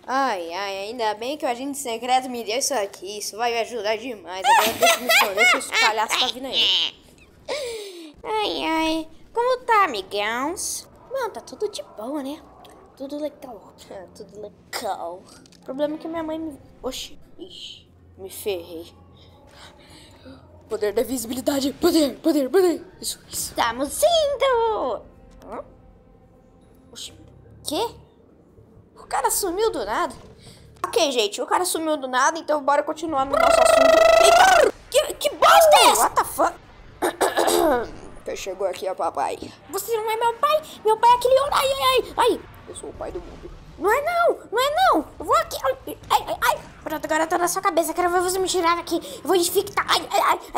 Ai, ainda bem que o agente secreto me deu isso aqui. Isso vai me ajudar demais. Agora deixa eu me esconder que esse palhaço tá vindo aí. Ai, como tá, amigãos? Mano, tá tudo de boa, né? Tudo legal. Tudo legal. O problema é que minha mãe me... Oxi, ixi, me ferrei. Poder da visibilidade. Poder. Isso. Estamos indo. Oxi, quê? O cara sumiu do nada. Ok, gente, o cara sumiu do nada, então bora continuar no nosso assunto. Eita, que bosta é essa? What the fuck? Quem chegou aqui é papai. Você não é meu pai? Meu pai é aquele... Ai. Eu sou o pai do mundo. Não é não. Eu vou aqui. Ai. Pronto, agora eu tô na sua cabeça. Quero ver você me tirar daqui. Eu vou infectar. Ai.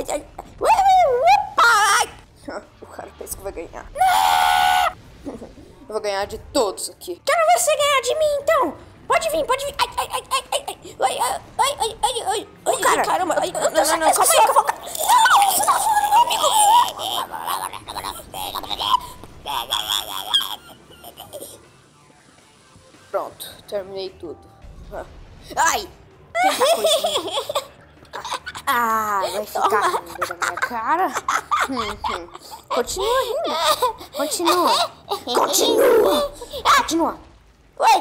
O cara pensa que vai ganhar. Eu vou ganhar de todos aqui. Quero ver você ganhar de mim, então. Pode vir. Ai, cara. Caramba. Não, calma aí. Pronto, terminei tudo. Ai! Quem tá com isso? Vai ficar rindo da minha cara? Continua rindo. Continua. Oi!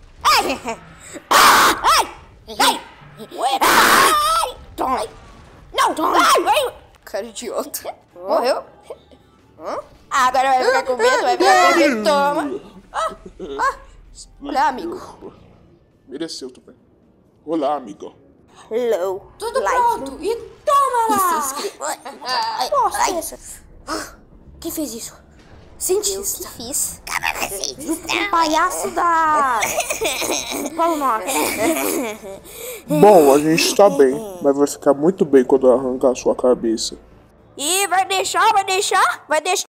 Ai! Toma! Não! Cara idiota. Morreu? Agora vai ficar com medo, Toma! Olá, amigo. Mereceu também. Olá, amigo. Hello. Tudo pronto. E toma lá. Nossa, quem fez isso? Cientista. Eu que fiz. Um palhaço da... Qual o nome? Bom, a gente tá bem, mas vai ficar muito bem quando eu arrancar a sua cabeça. Ih, vai deixar?